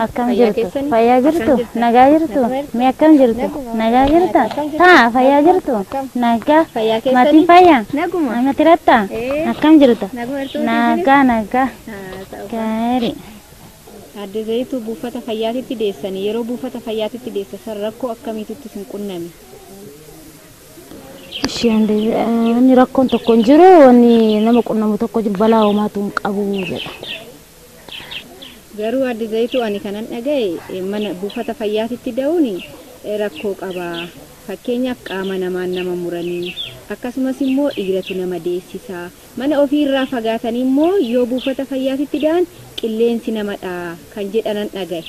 akkam jirtu fayyaa jirtu nagaa jirtu mee akkam jirtu nagaa jirta taa fayyaa jirtu nagaa maatiin fayyaa amati ratta akkam jirta nagaa gaarii adda zayitu buufata fayyaatitti deessanii yeroo buufata fayyaatitti deessisan rakkoo akkamiitti sin qunname Ani rakkoon tokko hin jiru ani nama qunnamu tokko balaa homaatu qabu jedha. Garuu adda zayitu ani kanan dhagaye mana buufata fayyaatitti da'uuni rakkoo qaba. Fakkeenyaaf qaama namaan nama muranii akkasumas immoo dhiiratu nama deessisa. Mana ofiirraa fagaatanii immoo yoo buufata fayyaatitti da'an qilleensi namadha kan jedhanan dhagaye.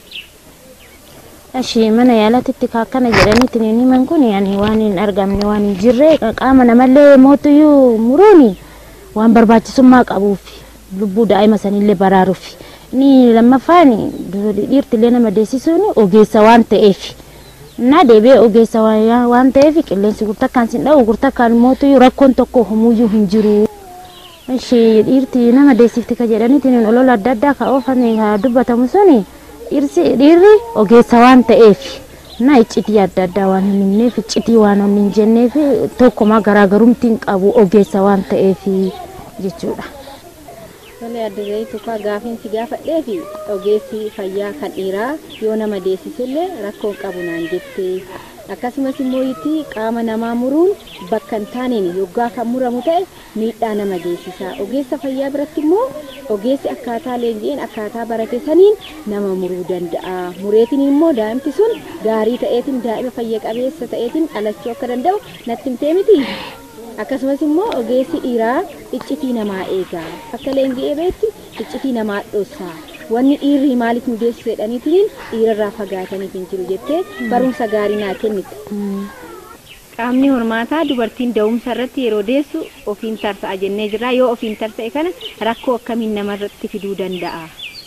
Ashi mana yaalatitti kakkana jedhanii tinini man kun yani waan hin argamne waan hin jirre qaama namallee mootuyyuu muruuni waan barbaachisummaa qabuufi lubbuu daa'ima sanillee baraaruufi ni lammaffaan dhiirtillee nama deessisuun ogeessa waan ta'eef na deebee ogeessa waan ta'eef qilleensi gurtakkaan sin dha'u gurtakkaan mootuyyuu rakkoon tokko homuyyuu hin jiru. Ashi dhiirti nama deessifti ka jedhanii tinin olola adda addaa ka oofame ka dubbatamu suni dhiirri ogeessa waan ta'eef na iccitii adda addaa waan hin himneef iccitii waan hin jenneef tokkuma garaagarumtiin qabu ogeessa waan ta'eef jechuudha. Tole adda zayitu ka gaafiinsi gaafadhee fi ogeessi fayyaa kan dhiiraa yoo nama deessisellee rakkoo qabu naan jettee akkasumas immoo itti qaama namaa muruun bakka hin taaneen yoggaa kan muramu ta'e miidhaa nama geessisa. Ogeessa fayyaa biratti immoo ogeessi akkaataa leenji'een akkaataa barate saniin nama muruu danda'a. Mureetiin immoo daa'imti sun gaarii ta'eetiin daa'ima fayya qabeessa ta'eetiin dhalachuu akka danda'u natti himtee miti. Akkasumas immoo ogeessi dhiiraa iccitii namaa eega. Akka leenji'ee beetti iccitii namaa dhoossa. Wanni dhiirri maaliif nu deessisu jedhaniitiin dhiirarraa fagaataniif hin jiru jettee barumsa gaarii naa kennite. Qaamni hormaataa dubartiin da'umsa irratti yeroo deessu ofiin tarsa'a jennee jira. Yoo ofiin tarsa'e kana rakkoo akkamiin namarratti fiduu danda'a?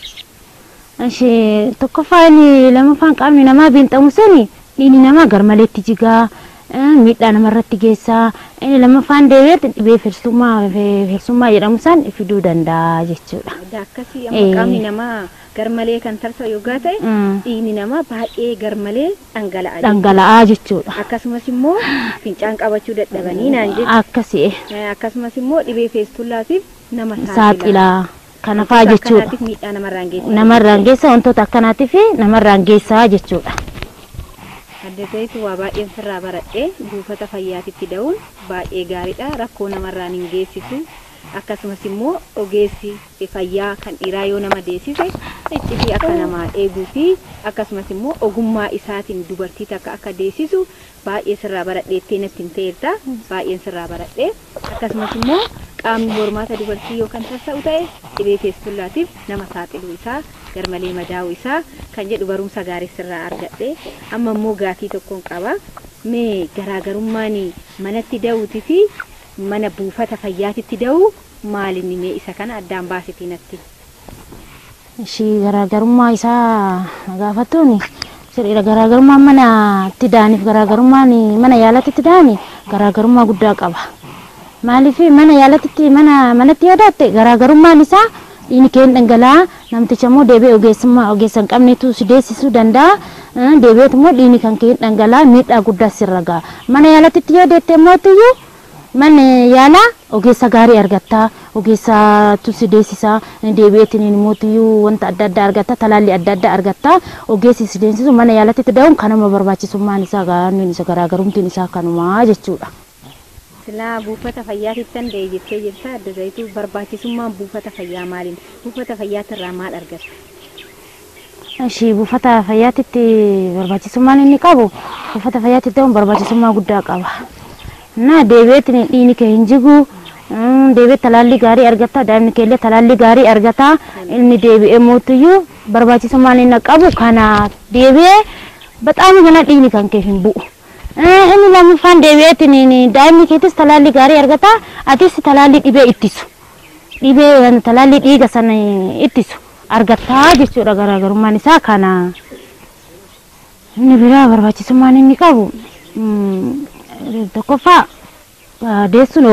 Ashi tokkoffaan lamaffaan qaamni namaa biinxamu sani dhiigni namaa garmaleetti jigaa miidhaa namarratti geessaa. Inni lamaffaan deebi'eetti dhibee fersummaa jedhamu san fiduu danda'a jechuudha. Akkasii amma qaamni namaa garmalee kan tarsa'u yoggaa ta'e dhiigni namaa baay'ee garmalee dhangala'aa jechuudha. Akkasumas immoo fincaan qabachuu dadhabanii naan jechuudha. Akkasii. Akkasumas immoo dhibee feestullaatiif nama saaxilaa. Kana fa'aa jechuudha. Miidhaa namarraan geessa wantoota akkanaatiif namarraan geessaa jechuudha. Adda zayitu waa baay'een sirraa baradhee buufata fayyaatitti da'uun baay'ee gaariidha. Rakkoo namarraan hin geessisu. Akkasumas immoo ogeessi fayyaa kan dhiiraa yoo nama deessise iccitii akka namaa eeguu fi akkasumas immoo ogummaa isaatiin dubartii takka akka deessisu baay'ee sirraa baradheettee natti hin ta'eerta. Baay'een sirraa baradhee akkasumas immoo qaamni hormaata dubartii yoo kan tarsa'u ta'e dhibee feestullaatiif nama saaxiluu isaa garmalee madaa'uu isaa kan jedhu barumsa gaarii sirraa argadhe. Amma immoo gaafii tokkoon qaba. Mee garaagarummaan manatti da'uutii fi mana buufata fayyaatitti da'uu maalinni mee isa kana addaan baasitii natti? Ishii garaagarummaa isaa gaafattuuni sirriidha. Garaagarummaan manatti da'aniif garaagarummaan mana yaalatitti da'ani garaagarummaa guddaa qaba. Maaliif mana yaalatitti manatti yoo da'atte garaagarummaan isaa dhiigni kee dhangala'aa namticha immoo deebi'ee ogeessa hin qabnetu si deessisuu danda'a. Deebi'eetu immoo dhiigni kan kee dhangala'aa miidhaa guddaa sirra ga'a. Mana yaalatitti yoo deette immoo tuyyuu mana yaalaa ogeessa gaarii argatta. Ogeessa si deessisa deebi'eetiin immoo tuyyuu wanta adda addaa argatta. Talaalli adda addaa argatta. Ogeessi si deessisu mana yaalatitti da'uun kanuma barbaachisummaan isaa garaagarumtiin isaa kanuma jechuudha. Silaa buufata fayyaatitti danda'e jettee jirta. Adda zayitu barbaachisummaan buufata fayyaa maaliin? Buufata fayyaatirraa maal argatta? Ashi buufata fayyaatitti barbaachisummaan inni qabu buufata fayyaatitti da'uun barbaachisummaa guddaa qaba. Na deebi'eetiin dhiigni kee hin jigu. Deebi'ee talaalli gaarii argatta. Daa'imni keellee talaalli gaarii argata. Inni deebi'ee mootuyyuu barbaachisummaan inni qabu kana deebi'ee baxaama kana dhiigni kan kee hin bu'u. Inni lammaffaan deebi'eetiin daa'imni keetis talaalli gaarii argata. Atis talaalli dhibee ittisu. Dhibee talaalli dhiiga sana ittisu argatta jechuudha. Garaagarummaan isaa kana. Inni biraa barbaachisummaan inni qabu tokkoffaa deessuun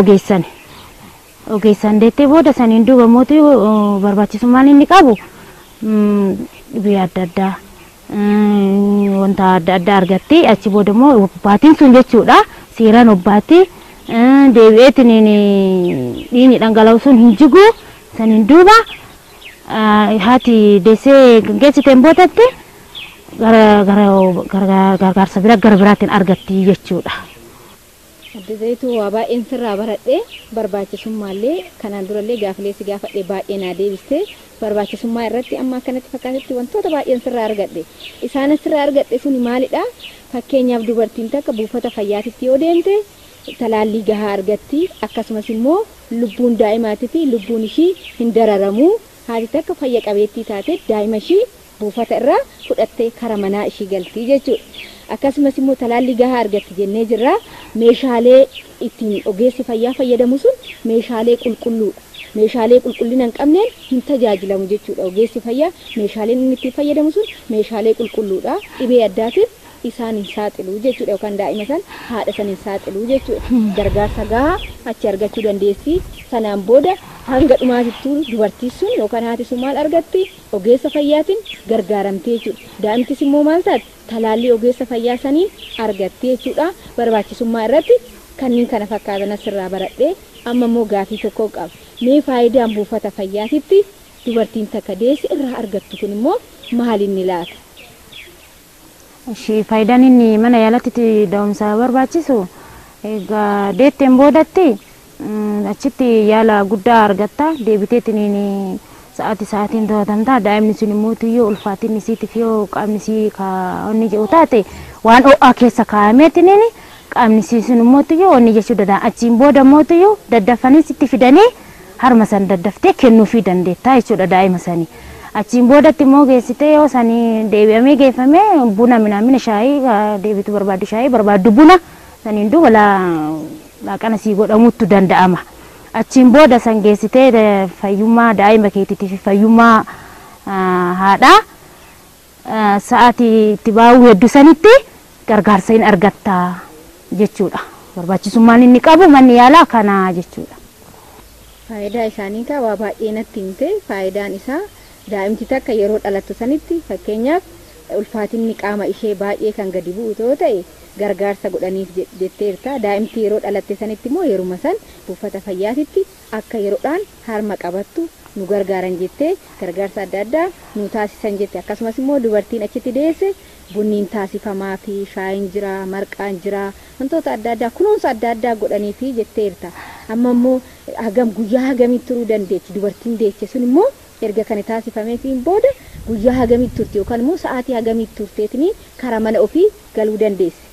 ogeessan deettee booda saniin duuba mootii barbaachisummaan inni qabu dhibee adda addaa wanta adda addaa argatti. Achi booda immoo obbaatiin sun jechuudha seeraan obbaatii deebi'eetiin dhiigni dhangala'u sun hin jigu saniin duuba haati deessee geessiteen boodatti gargaarsa biraatiin argatti jechuudha. Adda zayituu waa baay'een sirraa baradhee barbaachisummaallee kanaan durallee gaafilee si gaafadhee baay'ee naa deebistee barbaachisummaa irratti amma akkanatti fakkaatetti wantoota baay'een sirraa argadhe. Isaanis sirraa argadhe suni maalidha? Fakkeenyaaf dubartiin takka buufata fayyaatitti yoo deemte talaallii gahaa argatti. Akkasumas immoo lubbuun daa'imaatii fi lubbuun ishii hin dararamu. Haati takka fayya qabeettii taate daa'ima ishii buufata irraa fudhattee kara manaa ishii galtii jechuudha. Akkasumas immoo talaallii gahaa argatti jennee jirra. Meeshaalee ittiin ogeessi fayyaa fayyadamu sun meeshaalee qulqulluudha. Meeshaalee qulqullina hin qabneen hin tajaajilamu jechuudha. Ogeessi fayyaa meeshaaleen inni itti fayyadamu sun meeshaalee qulqulluudha. Dhibee addaatiin isaan hin saaxilu jechuudha yookaan daa'ima san haadha san hin saaxilu jechuudha. Gargaarsa gahaa achi argachuu dandeessi. Sanaan booda hanga dhumaatittuu dubartiin sun yookaan haati sun maal argatti? Ogeessa fayyaatiin gargaaramtee jechuudha. Daa'imtis immoo maal taati? Talaallii ogeessa fayyaa saniin argatti jechuudha. Barbaachisummaa irratti kanneen kana fakkaatan asirraa baradhee amma immoo gaafii tokko qaba. Mee faayidaan buufata fayyaatitti dubartiin takka deessi irraa argattu kun immoo maal inni laata? Faayidaan inni mana yaalaatti da'umsa barbaachisu egaa deetteen boodatti achitti yaala guddaa argatta. Deebiteetiin sa'aatiin to'atamta. Daa'imni sun immoo tiyyoo ulfaatiin isiitiif yoo qaamni isii onni jedhu taate waan ho'aa keessa kaa'ameetiin qaamni isii sun immoo tiyyoo onni jechuu danda'a. Achiin booda immoo tiyyoo daddafanii sitti fidanii harma san daddaftee kennuufii dandeetta jechuudha daa'ima sanii. Achiin boodatti immoo geessitee yoo sanii deebi'amee geeffamee buna minamina shaayii deebitu barbaaddu shaayii barbaaddu buna saniin duuba laaqana sii godhamuutu danda'ama. Achiin booda san geessitee fayyummaa daa'ima keetiitii fi fayyummaa haadhaa sa'aatii itti baa'uu hedduu sanitti gargaarsa hin argatta jechuudha. Barbaachisummaan inni qabu manni yaalaa kana jechuudha. Faayidaa isaanii kaa waa baay'ee natti himte. Faayidaan isaa daa'imti takka yeroo dhalattu sanitti fakkeenyaaf ulfaatinni qaama ishee baay'ee kan gadi bu'u yoo ta'e gargaarsa godhaniif jetteerta. Daa'imti yeroo dhalatte sanitti immoo yeruma san buufata fayyaatitti akka yeroodhaan harma qabattu nu gargaaran jettee gargaarsa adda addaa nu taasisan jette. Akkasumas immoo dubartiin achitti deesse bunniin taasifamaa fi shaayiin jira, marqaan jira, wantoota adda addaa kunuunsa adda addaa godhaniifi jetteerta. Amma immoo hagam guyyaa hagamii turuu dandeechi dubartiin deesse sun immoo erga kana taasifameetiin booda guyyaa hagamii turte yookaan immoo sa'aatii hagamii turteetiin karaa mana ofii galuu dandeesse.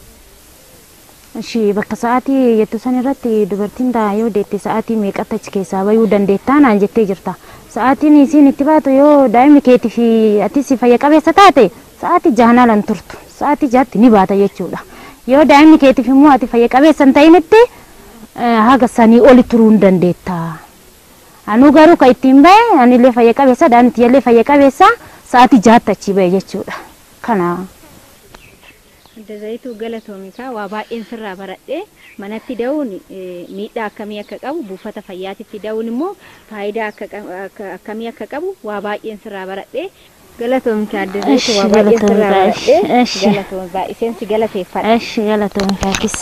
Bakka sa'aatii jettu san irratti dubartiin yoo deette sa'aatii meeqatti achi keessaa bayuu dandeettaa naan jettee jirta. Sa'aatiin isiin itti baatu yoo daa'imni keetii fi atis fayya qabeessa taate sa'aatii jahanaa lan turtu. Sa'aatii jaatti ni baata jechuudha. Yoo daa'imni keetiif immoo ati fayya qabeessa hin ta'initti haga sanii oli turuu hin dandeetta. Anu garuu ka ittiin bahe anillee fayya qabeessa daa'imti illee fayya qabeessa sa'aatii jaatti achi bahe jechuudha. Kana Adda zayituu galatoomikaa waa baay'een sirraa baradhee manatti da'uun miidhaa akkamii akka qabu buufata fayyaatitti da'uun immoo faayidaa akkamii akka qabu waa baay'een sirraa baradhee galatoomikaa adda zayituu waa baay'een sirraa baradhee galatoom baay'iseen si galateeffadha. Galatoomikaakis.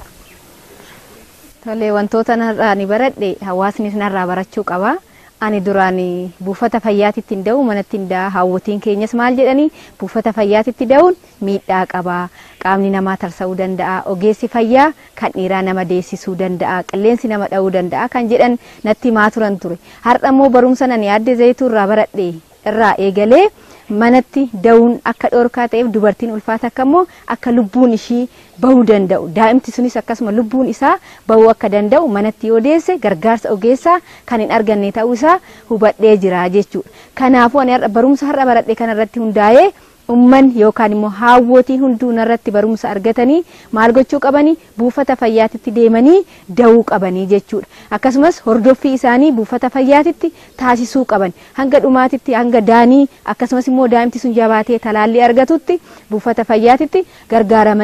Tolee wantoota narraa ni baradhe hawaasnis narraa barachuu qaba. Ani duraan buufata fayyaatitti da'u manatti da'a hawwatiin keenyas maal jedhanii buufata fayyaatitti da'uun miidhaa qaba. Qaamni namaa tarsa'uu danda'a. Ogeessi fayyaa kan dhiiraa nama deessisuu danda'a. Qilleensi nama dha'uu danda'a kan jedhan natti himaa turan ture. Har'a immoo barumsa nani adda zayituu irraa baradhe irraa eegalee manatti da'uun akka dhoorkaa ta'eef dubartiin ulfaata akka immoo akka lubbuun ishii bahuu danda'u. Daa'imti sunis akkasuma lubbuun isaa bahuu akka danda'u manatti yoo deesse gargaarsa ogeessaa kan hin arganne ta'uu isaa hubadhee jira jechuudha. Kanaafuu ani barumsa har'a baradhe kanarratti hundaa'ee ummanni yookaan immoo haawwotiin hunduu narratti barumsa argatanii maal gochuu qabanii buufata fayyaatitti deemanii da'uu qabanii jechuudha. Akkasumas hordoffii isaanii buufata fayyaatitti taasisuu qaban hanga dhumaatitti hanga daanii akkasumas immoo daa'imti sun jabaatee talaallii argatutti buufata fayyaatitti gargaaramanii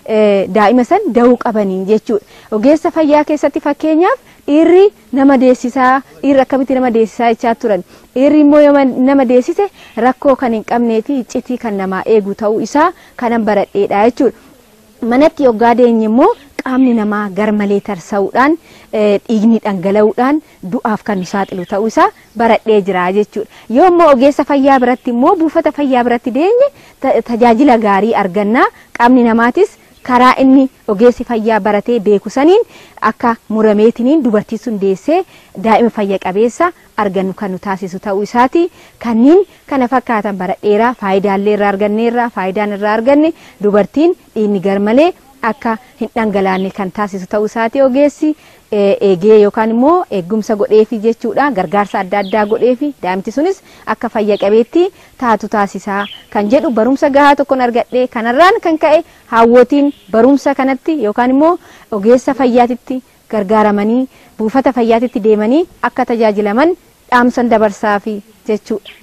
daa'ima san da'uu qabaniin jechuudha. Ogeessa fayyaa keessatti fakkeenyaaf dhiirri nama deessisaa, dhiirri akkamitti nama deessisaa jechaa turan. Dhiirri immoo yoo nama deessise rakkoo kan hin qabnee fi iccitii kan namaa eegu ta'uu isaa kanan baradheedha jechuudha. Manatti yoggaa deenye immoo qaamni namaa garmalee tarsa'uudhaan dhiigni dhangala'uudhaan du'aaf kan nu saaxilu ta'uu isaa baradhee jira jechuudha. Yoo immoo ogeessa fayyaa biratti immoo buufata fayyaa biratti deenye tajaajila gaarii argannaa qaamni namaatis karaa inni ogeessi fayyaa baratee beeku saniin akka murameetiniin dubartii sun deessee daa'ima fayya qabeessa argannu kan nu taasisu ta'uu isaati. Kanneen kana fakkaatan baradheeraa faayidaalee irraa arganneerra faayidaan irraa arganne dubartiin dhiigni garmalee akka hin dhangalaanne kan taasisu ta'uu isaati ogeessi eegee yookaan immoo eegumsa godheefi jechuudha. Gargaarsa adda addaa godheefi daa'imti sunis akka fayya qabeetti taatu taasisaa kan jedhu barumsa gahaa tokkoon argadhee kanarraan kan ka'e hawwootiin barumsa kanatti yookaan immoo ogeessa fayyaatitti gargaaramanii buufata fayyaatitti deemanii akka tajaajilaman dhaamsan dabarsaafi jechuudha.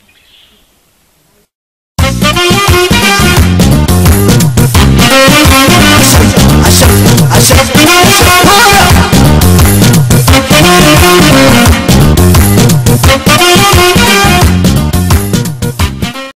I